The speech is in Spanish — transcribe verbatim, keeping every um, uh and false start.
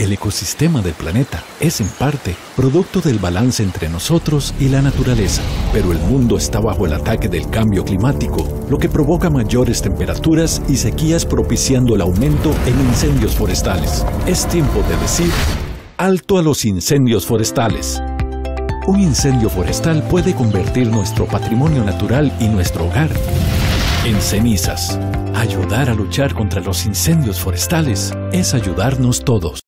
El ecosistema del planeta es en parte producto del balance entre nosotros y la naturaleza, pero el mundo está bajo el ataque del cambio climático, lo que provoca mayores temperaturas y sequías propiciando el aumento en incendios forestales. Es tiempo de decir alto a los incendios forestales. Un incendio forestal puede convertir nuestro patrimonio natural y nuestro hogar en cenizas. Ayudar a luchar contra los incendios forestales es ayudarnos todos.